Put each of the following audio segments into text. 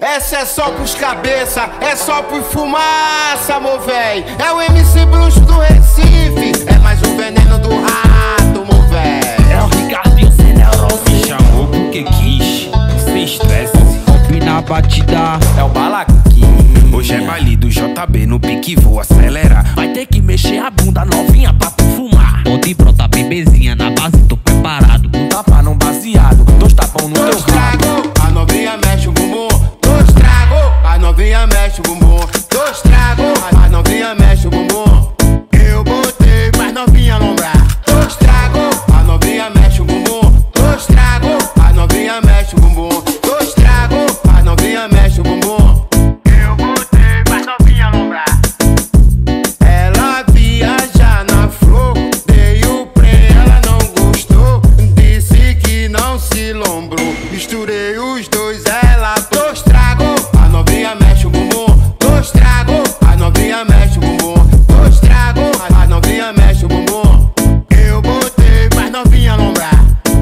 Essa é só pros cabeça, é só pro fumaça, mo véi. É o MC Bruxo do Recife, é mais um veneno do rato, mo véi. É o Ricardinho sem neurose. Me chamou porque quis, sem estresse. E na batida é o Balaquinho. Hoje é baile do JB, no pique vou acelerar. Vai ter que mexer a bunda novinha pra tu fumar. Ponte pronta, bebezinha, na base tô preparado. Um tapa num baseado, dois tapão no teu rabo. A novinha mexe o bumbum, dois trago. A novinha mexe o bumbum, dois trago. A novinha mexe o bumbum. Eu botei, mas novinha lombrar. Dois trago. A novinha mexe o bumbum, dois trago. A novinha mexe o bumbum, dois trago. A novinha mexe o bumbum. Eu botei, mas novinha lombrar. Ela viaja na flor, dei o prêmio, ela não gostou. Disse que não se lombrou. Misturei os dois, ela dois trago. A novinha mexe o bumbum, dois trago. A novinha mexe o bumbum, dois trago. A novinha mexe o bumbum. Eu botei, mas novinha lombrar.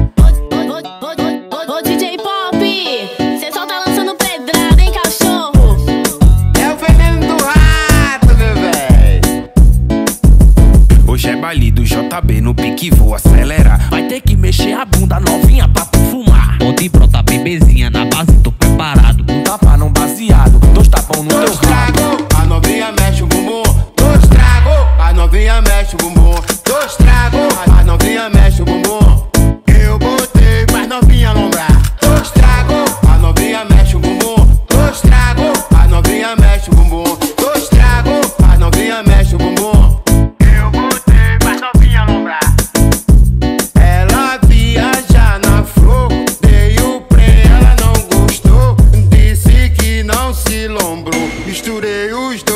Ô DJ Pop, cê só tá lançando pedrada, hein, cachorro? É o veneno do rato, meu véi. Hoje é baile do JB, no pique vou acelerar. Vai ter que mexer a bunda novinha pra tu fumar. Ponte pronta, bebezinha, na base tô preparado. Um tapa num baseado, dois tapão no teu Dois rabo. trago. A novinha mexe o bumbum, dois trago. A novinha mexe o bumbum, dois trago. A novinha mexe o bumbum. Eu botei, mas novinha lombrar. Dois trago. A novinha mexe o bumbum, dois trago. A novinha mexe o bumbum, dois trago. A novinha mexe o bumbum. Eu botei, mas novinha lombrar. Ela viaja na flor, dei o prêmio, ela não gostou. Disse que não se lombrou. Misturei os dois.